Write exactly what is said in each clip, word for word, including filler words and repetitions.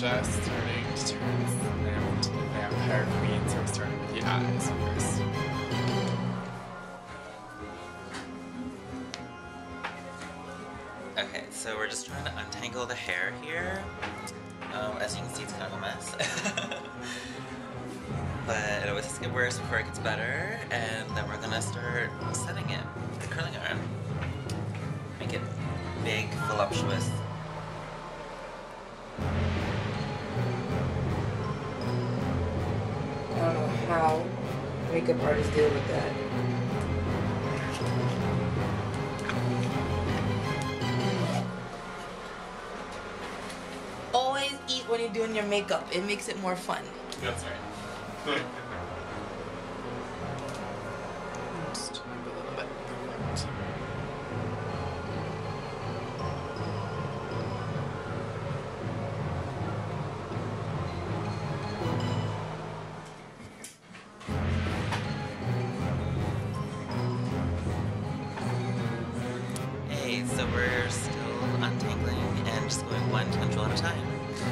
just starting to turn them into the vampire queen, so we're starting with the eyes first. Okay, so we're just trying to untangle the hair here. Um, as you can see, it's kind of a mess. But it always has to get worse before it gets better, and then we're gonna start setting it with the curling iron. Make it big, voluptuous. I don't know how makeup artists deal with that. Always eat when you're doing your makeup. It makes it more fun. That's right. Just a little bit. Perfect. Hey, so we're still untangling and just going one tendril at a time.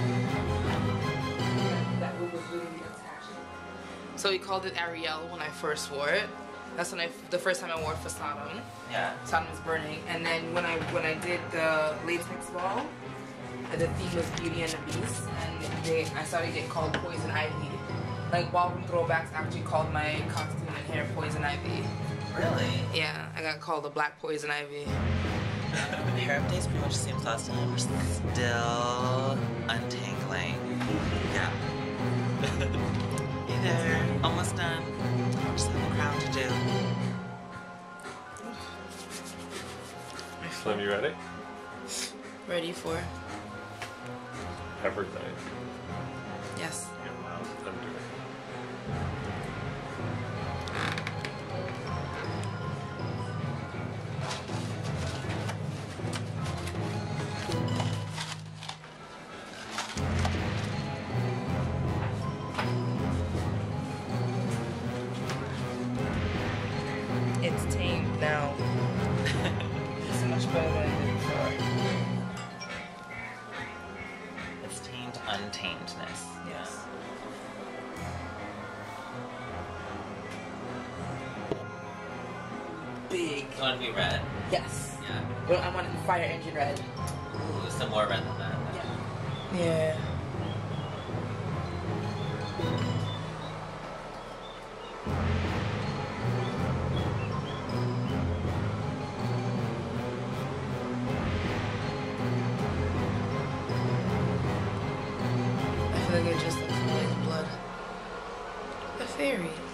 That wig was really attached. So we called it Ariel when I first wore it. That's when I, the first time I wore it for Sodom. Yeah. Sodom was burning. And then when I when I did the latex ball, the theme was Beauty and the Beast, and they I started getting called Poison Ivy. Like ballroom throwbacks actually called my costume and hair Poison Ivy. Really? Yeah, I got called the Black Poison Ivy. Hair updates pretty much the same as last time. We're still untangling. Yeah. Hey there. Almost done. Just have the crown to do. Slim, you ready? Ready for? Everything. Yes. I'm doing it. It's tamed now. It's much better than it did before. It's tamed untamedness. Yes. Big. You want to be red? Yes. Yeah. Well, I want it fire engine red. Ooh, some more red than that. Yeah. Yeah. I feel like it just looks like blood. A fairy.